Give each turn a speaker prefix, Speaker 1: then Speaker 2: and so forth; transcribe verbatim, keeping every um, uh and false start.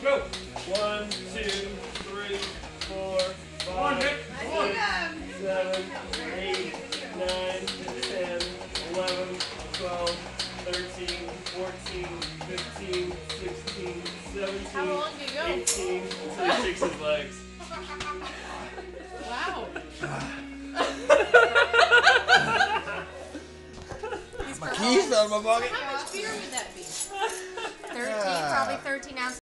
Speaker 1: Go. One, two, three, four, five, six, seven, eight, nine, ten, eleven, twelve, thirteen, fourteen, fifteen, sixteen, seventeen,
Speaker 2: How long do you go?
Speaker 1: eighteen, until he shakes his legs.
Speaker 2: Wow.
Speaker 3: My keys fell in my pocket.
Speaker 2: How much beer would that be?
Speaker 4: thirteen, probably thirteen ounces.